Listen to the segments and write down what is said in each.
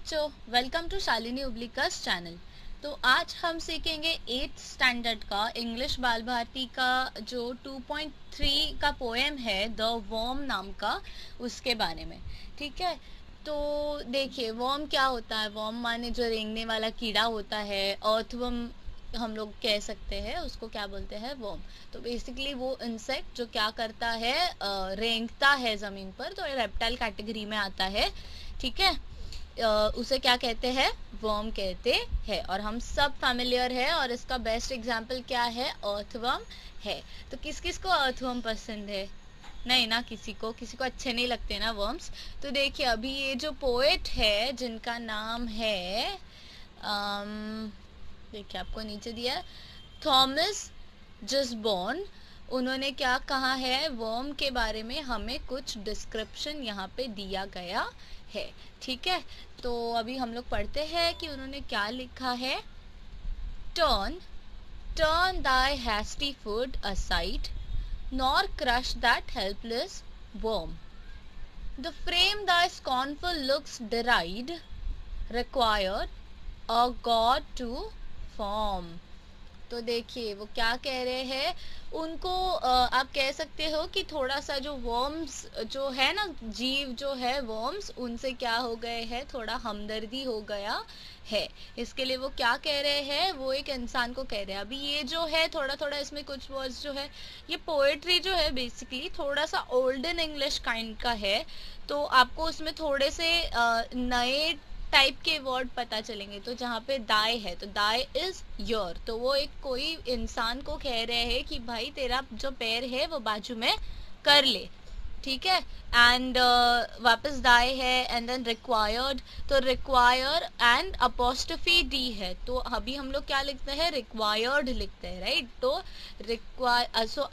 बच्चों, welcome to Shalini उब्लिकस channel. तो आज हम सीखेंगे 8th स्टैंडर्ड का इंग्लिश बाल भारती का जो 2.3 का पोएम है द वर्म नाम का, उसके बारे में। ठीक है, तो देखिए वर्म क्या होता है। वर्म माने जो रेंगने वाला कीड़ा होता है, अर्थवर्म हम लोग कह सकते हैं उसको, क्या बोलते हैं, वर्म। तो बेसिकली वो इंसेक्ट जो क्या करता है, रेंगता है ज़मीन पर, तो रेप्टाइल कैटेगरी में आता है। ठीक है, उसे क्या कहते हैं, वर्म कहते हैं, और हम सब फैमिलियर है। और इसका बेस्ट एग्जांपल क्या है, अर्थवर्म है। तो किस किस को अर्थवर्म पसंद है? नहीं ना, किसी को अच्छे नहीं लगते ना वर्म्स। तो देखिए अभी ये जो पोएट है जिनका नाम है, देखिए आपको नीचे दिया है, थॉमस जिसबॉर्न। उन्होंने क्या कहा है, वर्म के बारे में हमें कुछ डिस्क्रिप्शन यहाँ पे दिया गया है। ठीक है, तो अभी हम लोग पढ़ते हैं कि उन्होंने क्या लिखा है। Turn turn thy hasty foot aside, nor crush that helpless worm. The frame thy scornful looks deride, required a god to form. तो देखिए वो क्या कह रहे हैं, उनको आप कह सकते हो कि थोड़ा सा जो वर्म्स जो है ना, जीव जो है वर्म्स, उनसे क्या हो गए हैं, थोड़ा हमदर्दी हो गया है। इसके लिए वो क्या कह रहे हैं, वो एक इंसान को कह रहे हैं। अभी ये जो है थोड़ा थोड़ा इसमें कुछ वर्ड्स जो है, ये पोएट्री जो है बेसिकली थोड़ा सा ओल्डन इंग्लिश काइंड का है। तो आपको उसमें थोड़े से नए टाइप के वर्ड पता चलेंगे। तो जहाँ पे दाई है, तो दाई इज योर, तो वो एक कोई इंसान को कह रहे हैं कि भाई तेरा जो पैर है वो बाजू में कर ले। ठीक है, एंड वापस दाई है, एंड देन रिक्वायर्ड, तो रिक्वायर एंड अपोस्ट्रोफी डी है। तो अभी हम लोग क्या लिखते हैं, रिक्वायर्ड लिखते हैं, राइट। तो रिक्वायर, सो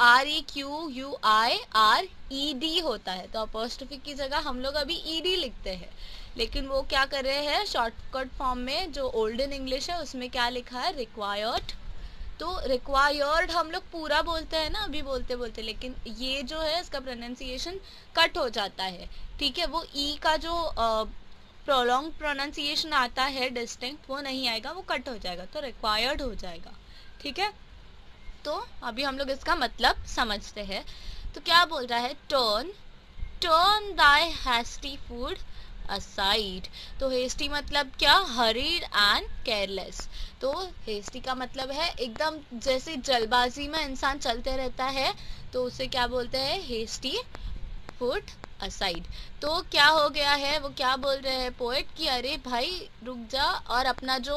REQUIRED होता है, तो अपोस्ट्रोफी की जगह हम लोग अभी ED लिखते हैं। लेकिन वो क्या कर रहे हैं, शॉर्टकट फॉर्म में जो ओल्डन इंग्लिश है उसमें क्या लिखा है, रिक्वायर्ड। तो रिक्वायर्ड हम लोग पूरा बोलते हैं ना अभी बोलते बोलते, लेकिन ये जो है इसका प्रोनाउंसिएशन कट हो जाता है। ठीक है, वो ई का जो प्रोलॉन्ग प्रोनाउंसिएशन आता है डिस्टिंक्ट, वो नहीं आएगा, वो कट हो जाएगा, तो रिक्वायर्ड हो जाएगा। ठीक है, तो अभी हम लोग इसका मतलब समझते हैं। तो क्या बोल रहा है, turn turn thy hasty foot aside. तो हेस्टी मतलब क्या, हरीड एंड केयरलेस। तो हेस्टी का मतलब है एकदम जैसे जल्दबाजी में इंसान चलते रहता है, तो उसे क्या बोलते हैं, हेस्टी फुट असाइड। तो क्या हो गया है, वो क्या बोल रहे हैं पोएट कि अरे भाई रुक जा, और अपना जो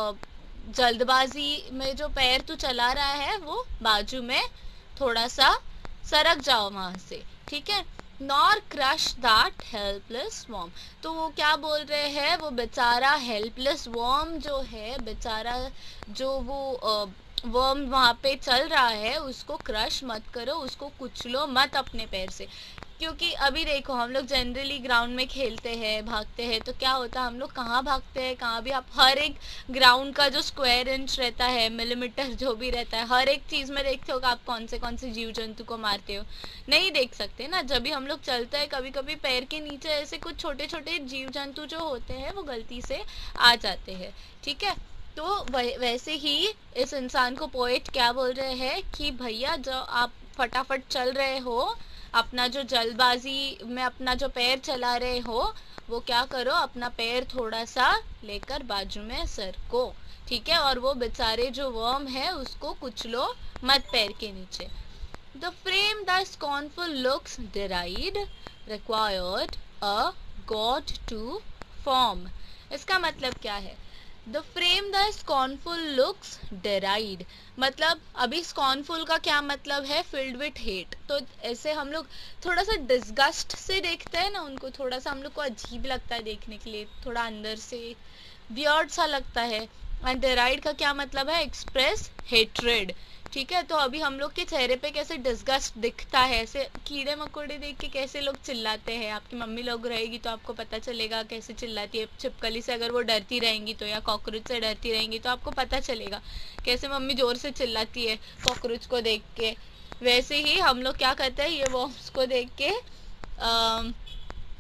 जल्दबाजी में जो पैर तू चला रहा है वो बाजू में थोड़ा सा सरक जाओ वहां से। ठीक है, nor crush that helpless worm. तो वो क्या बोल रहे हैं, वो बेचारा हेल्पलेस वॉर्म जो है, बेचारा जो वो वर्म वहाँ पे चल रहा है, उसको क्रश मत करो, उसको कुचलो मत अपने पैर से। क्योंकि अभी देखो हम लोग जनरली ग्राउंड में खेलते हैं, भागते हैं, तो क्या होता है, हम लोग कहाँ भागते हैं, कहाँ भी, आप हर एक ग्राउंड का जो स्क्वायर इंच रहता है, मिलीमीटर जो भी रहता है, हर एक चीज़ में देखते हो कि आप कौन से जीव जंतु को मारते हो, नहीं देख सकते ना। जब भी हम लोग चलते हैं, कभी कभी पैर के नीचे ऐसे कुछ छोटे छोटे जीव जंतु जो होते हैं वो गलती से आ जाते हैं। ठीक है, तो वैसे ही इस इंसान को पोएट क्या बोल रहे हैं कि भैया जो आप फटाफट चल रहे हो, अपना जो जल्दबाजी में अपना जो पैर चला रहे हो, वो क्या करो, अपना पैर थोड़ा सा लेकर बाजू में सर को। ठीक है, और वो बेचारे जो वर्म है उसको कुचलो मत पैर के नीचे। The frame the scornful looks deride, required a God to form. इसका मतलब क्या है, the frame the scornful looks deride, मतलब अभी स्कॉर्नफुल का क्या मतलब है, फिल्ड विथ हेट। तो ऐसे हम लोग थोड़ा सा डिस्गस्ट से देखते हैं ना उनको, थोड़ा सा हम लोग को अजीब लगता है देखने के लिए, थोड़ा अंदर से वियर्ड सा लगता है। एंड डेराइड का क्या मतलब है, एक्सप्रेस हेट्रेड। ठीक है, तो अभी हम लोग के चेहरे पे कैसे डिस्गस्ट दिखता है, ऐसे कीड़े मकोड़े देख के कैसे लोग चिल्लाते हैं। आपकी मम्मी लोग रहेगी तो आपको पता चलेगा कैसे चिल्लाती है, छिपकली से अगर वो डरती रहेंगी तो, या कॉकरोच से डरती रहेंगी तो आपको पता चलेगा कैसे मम्मी जोर से चिल्लाती है कॉकरोच को देख के। वैसे ही हम लोग क्या करते हैं, ये वर्म्स को देख के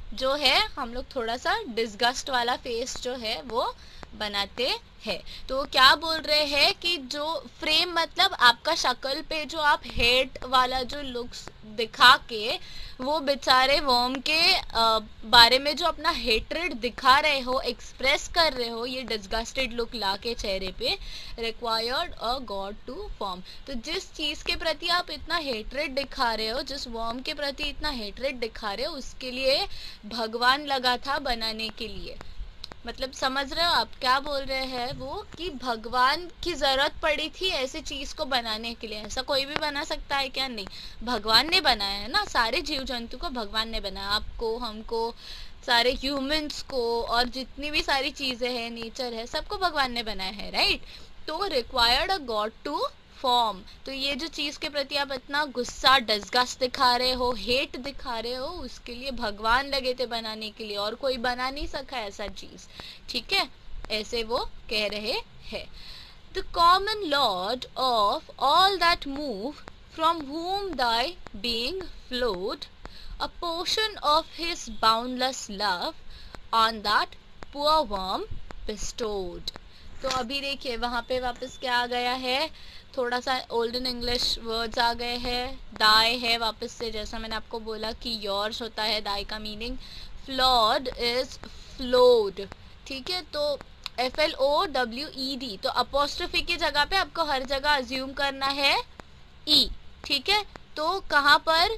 जो है हम लोग थोड़ा सा डिस्गस्ट वाला फेस जो है वो बनाते हैं। तो वो क्या बोल रहे हैं कि जो फ्रेम मतलब आपका शक्ल पे जो आप हेट वाला जो लुक्स दिखा के वो बेचारे वर्म के बारे में जो अपना हेट्रेड दिखा रहे हो, एक्सप्रेस कर रहे हो, ये डिस्गस्टेड लुक ला के चेहरे पे, required a God to form. तो जिस चीज के प्रति आप इतना हेट्रेड दिखा रहे हो, जिस वर्म के प्रति इतना हेट्रेड दिखा रहे हो, उसके लिए भगवान लगा था बनाने के लिए। मतलब समझ रहे हो आप क्या बोल रहे हैं वो, कि भगवान की जरूरत पड़ी थी ऐसी चीज को बनाने के लिए। ऐसा कोई भी बना सकता है क्या? नहीं, भगवान ने बनाया है ना, सारे जीव जंतु को भगवान ने बनाया, आपको, हमको, सारे ह्यूमंस को, और जितनी भी सारी चीजें हैं, नेचर है, सबको भगवान ने बनाया है, राइट। तो required a God to form. तो ये जो चीज के प्रति आप इतना गुस्सा, डिस्गस्ट दिखा रहे हो, हेट दिखा रहे हो, उसके लिए भगवान लगे थे बनाने के लिए, और कोई बना नहीं सका ऐसा चीज, ठीक है, ऐसे वो कह रहे हैं। The common Lord of all that move, from whom thy being flowed, a portion of his boundless love on that poor worm bestowed। तो अभी देखिए वहां पे वापस क्या आ गया है, थोड़ा सा ओल्डन इंग्लिश वर्ड्स आ गए हैं। दाई है वापस से, जैसा मैंने आपको बोला कि योर्स होता है दाई का मीनिंग, फ्लॉड इज फ्लोड, ठीक है। तो FLOWED, तो अपोस्ट्रोफी की जगह पे आपको हर जगह अज्यूम करना है ई, ठीक है। तो कहाँ पर,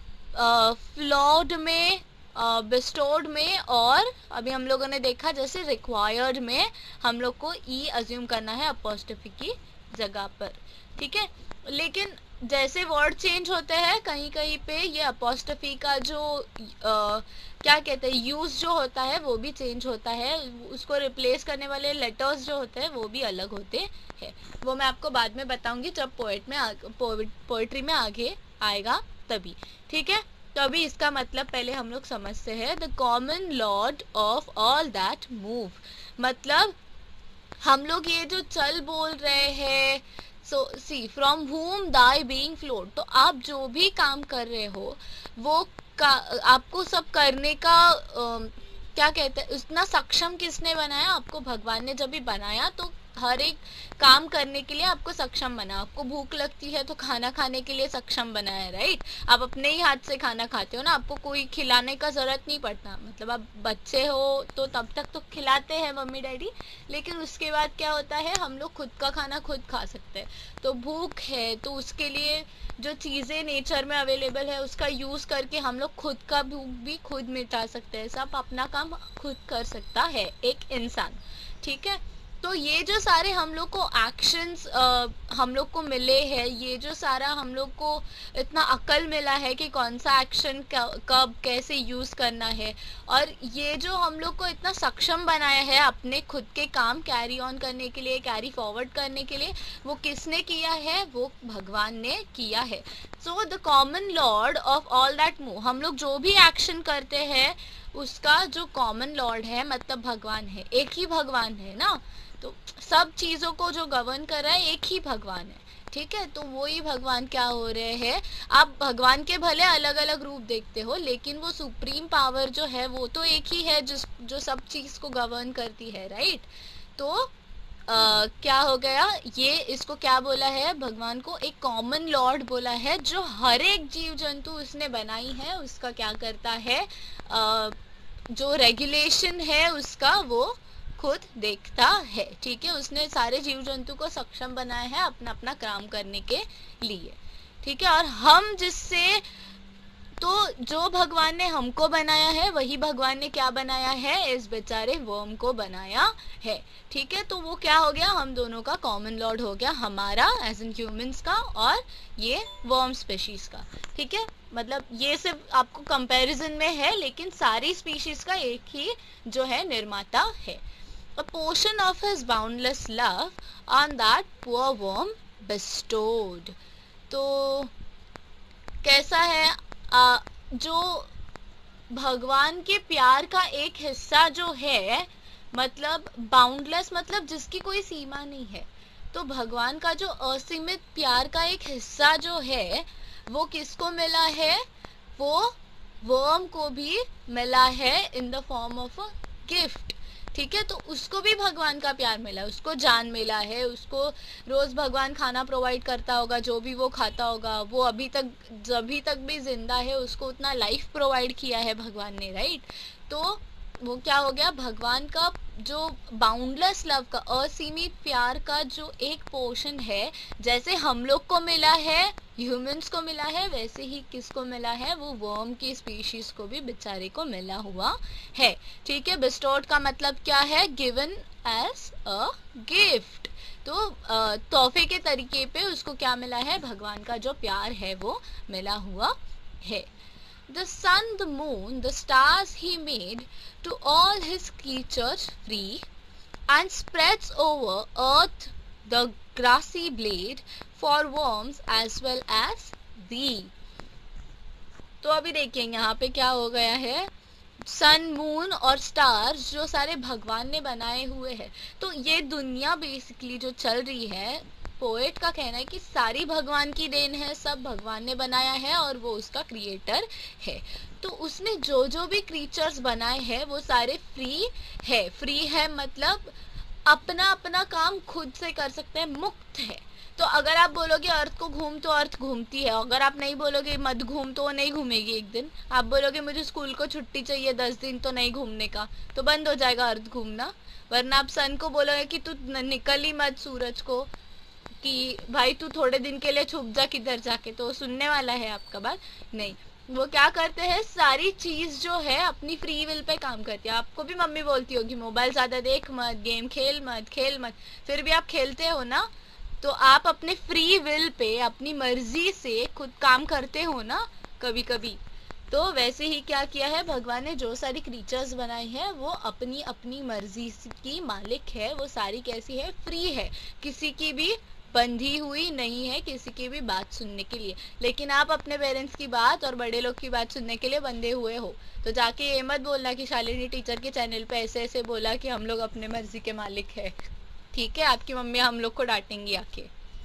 फ्लॉड में, बिस्टोर्ड में, और अभी हम लोगों ने देखा जैसे रिक्वायर्ड में हम लोग को ई अज्यूम करना है अपोस्ट्रोफी की जगह पर, ठीक है। लेकिन जैसे वर्ड चेंज होते हैं कहीं कहीं पे ये अपोस्ट्रोफी का जो क्या कहते हैं यूज जो होता है वो भी चेंज होता है, उसको रिप्लेस करने वाले लेटर्स जो होते हैं वो भी अलग होते हैं। वो मैं आपको बाद में बताऊंगी जब पोएट्री में आगे आएगा तभी, ठीक है। तो अभी इसका मतलब पहले हम लोग समझते हैं। The common Lord of all that move, मतलब हम लोग ये जो चल बोल रहे हैं, so see from whom thy being flowed, तो आप जो भी काम कर रहे हो वो आपको सब करने का क्या कहते हैं, उतना सक्षम किसने बनाया? आपको भगवान ने जब भी बनाया तो हर एक काम करने के लिए आपको सक्षम बना। आपको भूख लगती है तो खाना खाने के लिए सक्षम बना है, राइट। आप अपने ही हाथ से खाना खाते हो ना, आपको कोई खिलाने का जरूरत नहीं पड़ता। मतलब आप बच्चे हो तो तब तक तो खिलाते हैं मम्मी डैडी, लेकिन उसके बाद क्या होता है, हम लोग खुद का खाना खुद खा सकते हैं। तो भूख है तो उसके लिए जो चीज़ें नेचर में अवेलेबल है उसका यूज़ करके हम लोग खुद का भूख भी खुद मिटा सकते हैं। सब अपना काम खुद कर सकता है एक इंसान, ठीक है। तो ये जो सारे हम लोग को एक्शंस हम लोग को मिले हैं, ये जो सारा हम लोग को इतना अक्ल मिला है कि कौन सा एक्शन कब कैसे यूज करना है, और ये जो हम लोग को इतना सक्षम बनाया है अपने खुद के काम कैरी ऑन करने के लिए, कैरी फॉरवर्ड करने के लिए, वो किसने किया है? वो भगवान ने किया है। So the common Lord of all that move, हम लोग जो भी एक्शन करते हैं उसका जो कॉमन लॉर्ड है मतलब भगवान है, एक ही भगवान है ना। तो सब चीजों को जो गवर्न कर रहा है एक ही भगवान है, ठीक है। तो वो ही भगवान क्या हो रहे हैं, आप भगवान के भले अलग अलग रूप देखते हो लेकिन वो सुप्रीम पावर जो है वो तो एक ही है जो सब चीज को गवर्न करती है, राइट। तो क्या हो गया, ये इसको क्या बोला है, भगवान को एक कॉमन लॉर्ड बोला है, जो हर एक जीव जंतु उसने बनाई है उसका क्या करता है, जो रेगुलेशन है उसका वो खुद देखता है, ठीक है। उसने सारे जीव जंतु को सक्षम बनाया है अपना अपना काम करने के लिए, ठीक है। और हम जिससे, तो जो भगवान ने हमको बनाया है वही भगवान ने क्या बनाया है, इस बेचारे वर्म को बनाया है, ठीक है। तो वो क्या हो गया, हम दोनों का कॉमन लॉर्ड हो गया, हमारा एज इन ह्यूमंस का और ये वर्म स्पीशीज का, ठीक है। मतलब ये सिर्फ आपको कंपैरिजन में है लेकिन सारी स्पीशीज का एक ही जो है निर्माता है। A portion of his boundless love on that poor worm bestowed। तो कैसा है, जो भगवान के प्यार का एक हिस्सा जो है, मतलब बाउंडलेस मतलब जिसकी कोई सीमा नहीं है, तो भगवान का जो असीमित प्यार का एक हिस्सा जो है वो किसको मिला है, वो वर्म को भी मिला है in the form of a gift, ठीक है। तो उसको भी भगवान का प्यार मिला, उसको जान मिला है, उसको रोज भगवान खाना प्रोवाइड करता होगा, जो भी वो खाता होगा, वो अभी तक भी जिंदा है, उसको उतना लाइफ प्रोवाइड किया है भगवान ने, राइट। तो वो क्या हो गया, भगवान का जो बाउंडलेस लव का, असीमित प्यार का जो एक पोर्शन है, जैसे हम लोग को मिला है, ह्यूमंस को मिला है, वैसे ही किसको मिला है, वो वर्म की स्पीशीज को भी बेचारे को मिला हुआ है, ठीक है। बिस्टोर्ड का मतलब क्या है, गिवन एज अ गिफ्ट। तो तोहफे के तरीके पे उसको क्या मिला है, भगवान का जो प्यार है वो मिला हुआ है। The sun, the moon, the stars he made to all his creatures free, and spreads over earth the grassy blade for worms as well as thee. तो अभी देखिए यहाँ पे क्या हो गया है, सन, मून और स्टार्स जो सारे भगवान ने बनाए हुए हैं, तो ये दुनिया बेसिकली जो चल रही है, पोएट का कहना है कि सारी भगवान की देन है, सब भगवान ने बनाया है और वो उसका क्रिएटर है। तो उसने जो जो भी क्रीचर्स बनाए हैं वो सारे फ्री है मतलब अपना अपना काम खुद से कर सकते हैं, मुक्त है। तो अगर आप बोलोगे अर्थ को घूम तो अर्थ घूमती है, अगर आप नहीं बोलोगे मत घूम तो वो नहीं घूमेगी। एक दिन आप बोलोगे मुझे स्कूल को छुट्टी चाहिए 10 दिन तो नहीं घूमने का, तो बंद हो जाएगा अर्थ घूमना। वरना आप सन को बोलोगे कि तू निकल ही मत सूरज को, कि भाई तू थोड़े दिन के लिए छुप जा किधर जाके, तो सुनने वाला है आपका बात नहीं। वो क्या करते हैं, सारी चीज जो है अपनी फ्री विल पे काम करती है। आपको भी मम्मी बोलती होगी मोबाइल ज्यादा देख मत, गेम खेल मत, फिर भी आप खेलते हो ना। तो आप अपने फ्री विल पे अपनी मर्जी से खुद काम करते हो ना कभी कभी। तो वैसे ही क्या किया है भगवान ने, जो सारी क्रीचर्स बनाई है वो अपनी अपनी मर्जी की मालिक है, वो सारी कैसी है, फ्री है, किसी की भी बंधी हुई नहीं है किसी की भी बात सुनने के लिए। लेकिन आप अपने पेरेंट्स की बात और बड़े लोग की बात सुनने के लिए बंधे हुए हो। तो जाके ये मत बोलना कि शालिनी टीचर के चैनल पे ऐसे ऐसे बोला कि हम लोग अपने मर्जी के मालिक है, ठीक है। आपकी मम्मी हम लोग को डांटेंगी आके।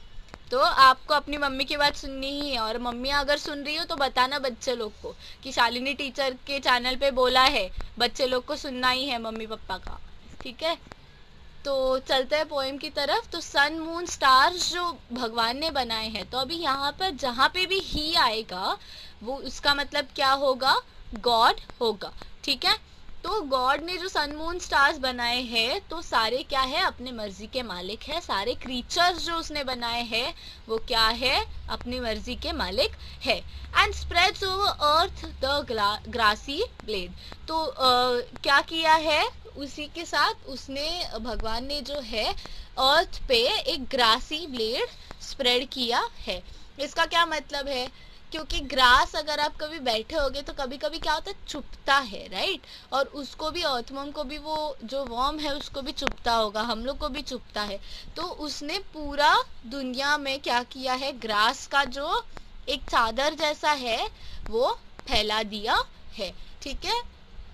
तो आपको अपनी मम्मी की बात सुननी ही है, और मम्मी अगर सुन रही हो तो बताना बच्चे लोग को कि शालिनी टीचर के चैनल पे बोला है, बच्चे लोग को सुनना ही है मम्मी पापा का, ठीक है। तो चलते हैं पोएम की तरफ। तो सन, मून, स्टार्स जो भगवान ने बनाए हैं, तो अभी यहाँ पर जहाँ पे भी ही आएगा वो उसका मतलब क्या होगा, गॉड होगा, ठीक है। तो गॉड ने जो सन, मून, स्टार्स बनाए हैं तो सारे क्या है, अपने मर्जी के मालिक है। सारे क्रीचर्स जो उसने बनाए हैं वो क्या है, अपनी मर्जी के मालिक है। And spreads over earth the grassy blade. तो क्या किया है, उसी के साथ उसने, भगवान ने जो है अर्थ पे एक ग्रासी ब्लेड स्प्रेड किया है। इसका क्या मतलब है, क्योंकि ग्रास अगर आप कभी बैठे होगे तो कभी कभी क्या होता है, चुभता है, राइट। और उसको भी, अर्थवर्म को भी, वो जो वर्म है उसको भी चुभता होगा, हम लोग को भी चुभता है। तो उसने पूरा दुनिया में क्या किया है, ग्रास का जो एक चादर जैसा है वो फैला दिया है, ठीक है।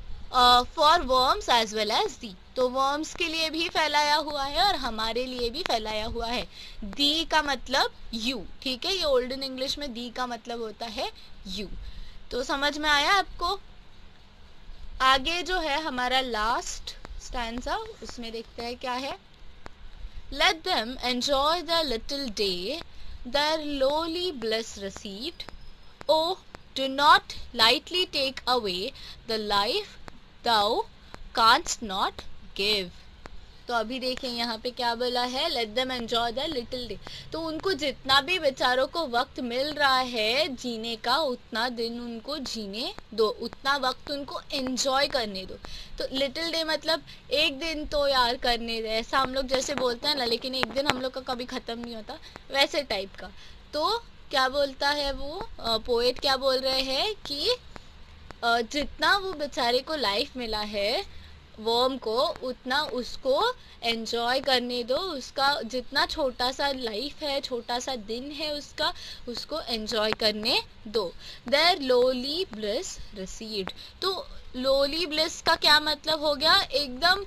For worms as well as the, तो वर्म्स के लिए भी फैलाया हुआ है और हमारे लिए भी फैलाया हुआ है। दी का मतलब यू, ठीक है। ये ओल्डन इंग्लिश में दी का मतलब होता है यू। तो समझ में आया आपको। आगे जो है हमारा लास्ट स्टैंजा, उसमें देखते हैं क्या है। Let them enjoy the little day their lowly bliss received, O do not lightly take away the life thou canst not give। तो अभी देखें यहाँ पे क्या बोला है, let them enjoy the little day। तो उनको जितना भी बेचारों को वक्त मिल रहा है जीने का, उतना दिन उनको जीने दो, उतना वक्त उनको एंजॉय करने दो। तो लिटिल डे मतलब एक दिन तो यार करने दे, ऐसा हम लोग जैसे बोलते हैं ना, लेकिन एक दिन हम लोग का कभी खत्म नहीं होता, वैसे टाइप का। तो क्या बोलता है वो पोएट, क्या बोल रहे हैं कि जितना वो बेचारे को लाइफ मिला है वर्म को, उतना उसको एंजॉय करने दो। उसका जितना छोटा सा लाइफ है, छोटा सा दिन है उसका, उसको एंजॉय करने दो। Their lowly bliss received. तो लोली ब्लिस का क्या मतलब हो गया, एकदम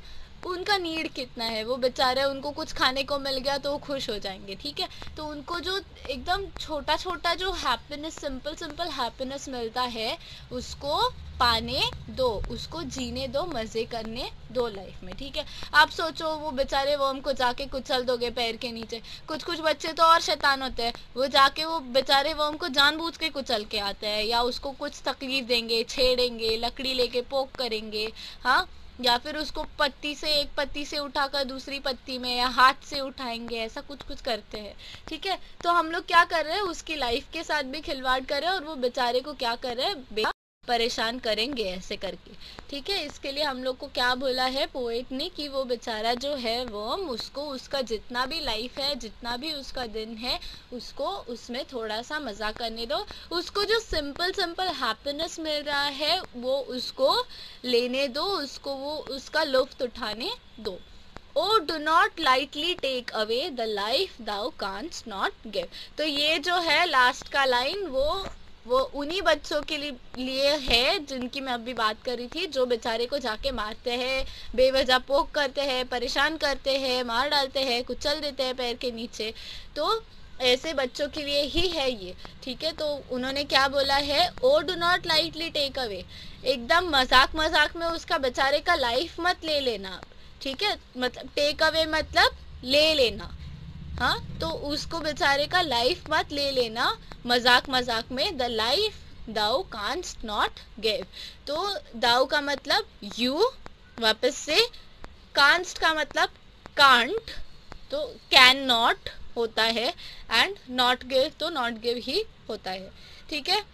उनका नीड कितना है, वो बेचारे उनको कुछ खाने को मिल गया तो वो खुश हो जाएंगे, ठीक है। तो उनको जो एकदम छोटा छोटा जो हैप्पीनेस, सिंपल सिंपल हैप्पीनेस मिलता है उसको पाने दो, उसको जीने दो, मज़े करने दो लाइफ में, ठीक है। आप सोचो वो बेचारे वर्म को जाके कुचल दोगे पैर के नीचे, कुछ कुछ बच्चे तो और शैतान होते हैं, वो जाके वो बेचारे वर्म को जानबूझ के कुचल के आते हैं, या उसको कुछ तकलीफ देंगे, छेड़ेंगे, लकड़ी लेके पोक करेंगे, हाँ, या फिर उसको पत्ती से, एक पत्ती से उठाकर दूसरी पत्ती में, या हाथ से उठाएंगे, ऐसा कुछ कुछ करते हैं, ठीक है। तो हम लोग क्या कर रहे हैं, उसकी लाइफ के साथ भी खिलवाड़ कर रहे हैं, और वो बेचारे को क्या कर रहे हैं, परेशान करेंगे ऐसे करके, ठीक है। इसके लिए हम लोग को क्या बोला है पोएट ने कि वो बेचारा जो है वर्म, उसको उसका जितना भी लाइफ है, जितना भी उसका दिन है, उसको उसमें थोड़ा सा मज़ा करने दो, उसको जो सिंपल सिंपल हैप्पीनेस मिल रहा है वो उसको लेने दो, उसको वो उसका लुत्फ उठाने दो। O do not lightly take away the life thou canst not give. तो ये जो है लास्ट का लाइन, वो उन्हीं बच्चों के लिए है जिनकी मैं अभी बात कर रही थी, जो बेचारे को जाके मारते हैं, बेवजह पोक करते हैं, परेशान करते हैं, मार डालते हैं, कुचल देते हैं पैर के नीचे। तो ऐसे बच्चों के लिए ही है ये, ठीक है। तो उन्होंने क्या बोला है, O do not lightly take away, एकदम मजाक मजाक में उसका बेचारे का लाइफ मत ले लेना, ठीक है। मतलब टेक अवे मतलब ले लेना, हाँ, तो उसको बेचारे का लाइफ मत ले लेना मजाक मजाक में। The life thou canst not give, तो दाउ का मतलब यू, वापस से कांस्ट का मतलब कांट, तो कैन नॉट होता है, एंड नॉट गिव तो नॉट गिव ही होता है, ठीक है।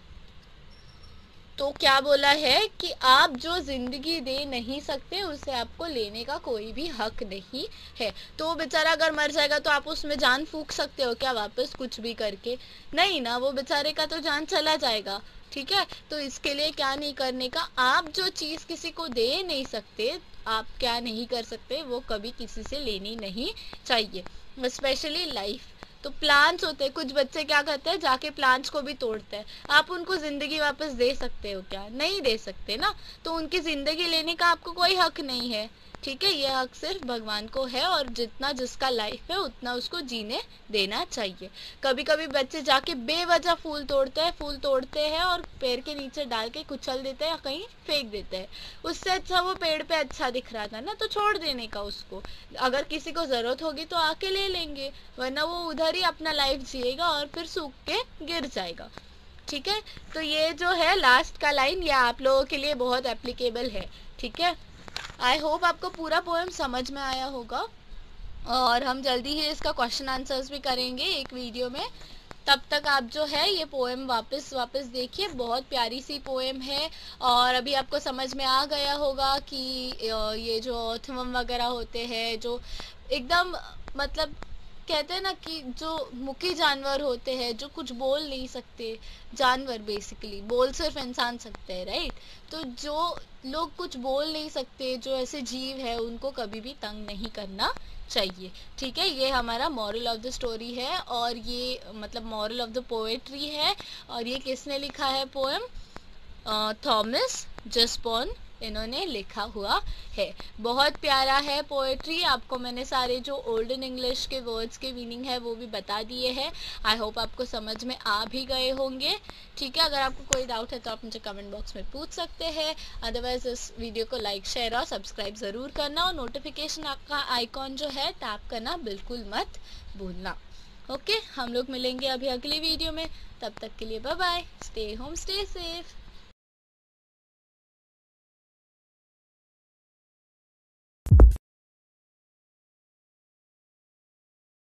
तो क्या बोला है कि आप जो जिंदगी दे नहीं सकते उसे आपको लेने का कोई भी हक नहीं है। तो वो बेचारा अगर मर जाएगा तो आप उसमें जान फूंक सकते हो क्या वापस कुछ भी करके? नहीं ना, वो बेचारे का तो जान चला जाएगा, ठीक है। तो इसके लिए क्या नहीं करने का, आप जो चीज़ किसी को दे नहीं सकते, आप क्या नहीं कर सकते, वो कभी किसी से लेनी नहीं चाहिए, स्पेशली लाइफ। तो प्लांट्स होते हैं, कुछ बच्चे क्या करते हैं, जाके प्लांट्स को भी तोड़ते हैं। आप उनको जिंदगी वापस दे सकते हो क्या? नहीं दे सकते ना, तो उनकी जिंदगी लेने का आपको कोई हक नहीं है, ठीक है। ये हक सिर्फ भगवान को है, और जितना जिसका लाइफ है उतना उसको जीने देना चाहिए। कभी कभी बच्चे जाके बेवजह फूल तोड़ते हैं और पैर के नीचे डाल के कुचल देते हैं या कहीं फेंक देते हैं। उससे अच्छा वो पेड़ पे अच्छा दिख रहा था ना, तो छोड़ देने का उसको। अगर किसी को जरूरत होगी तो आके ले लेंगे, वरना वो उधर ही अपना लाइफ जिएगा और फिर सूख के गिर जाएगा, ठीक है। तो ये जो है लास्ट का लाइन, ये आप लोगों के लिए बहुत एप्लीकेबल है, ठीक है। आई होप आपको पूरा पोएम समझ में आया होगा, और हम जल्दी ही इसका क्वेश्चन आंसर्स भी करेंगे एक वीडियो में। तब तक आप जो है ये पोएम वापस देखिए, बहुत प्यारी सी पोएम है। और अभी आपको समझ में आ गया होगा कि ये जो अर्थवर्म वगैरह होते हैं, जो एकदम मतलब कहते हैं ना कि जो मुखी जानवर होते हैं, जो कुछ बोल नहीं सकते जानवर, बेसिकली बोल सिर्फ इंसान सकते हैं, राइट। तो जो लोग कुछ बोल नहीं सकते, जो ऐसे जीव है, उनको कभी भी तंग नहीं करना चाहिए, ठीक है। ये हमारा मॉरल ऑफ द स्टोरी है, और ये मतलब मॉरल ऑफ द पोएट्री है। और ये किसने लिखा है पोएम? थॉमस जसबॉर्न, इन्होंने लिखा हुआ है। बहुत प्यारा है पोएट्री। आपको मैंने सारे जो ओल्डन इंग्लिश के वर्ड्स के मीनिंग है वो भी बता दिए हैं। आई होप आपको समझ में आ भी गए होंगे, ठीक है। अगर आपको कोई डाउट है तो आप मुझे कमेंट बॉक्स में पूछ सकते हैं। अदरवाइज इस वीडियो को लाइक, शेयर और सब्सक्राइब ज़रूर करना, और नोटिफिकेशन का आइकॉन जो है टैप करना बिल्कुल मत भूलना। ओके, हम लोग मिलेंगे अभी अगली वीडियो में। तब तक के लिए bye bye, stay home, stay safe.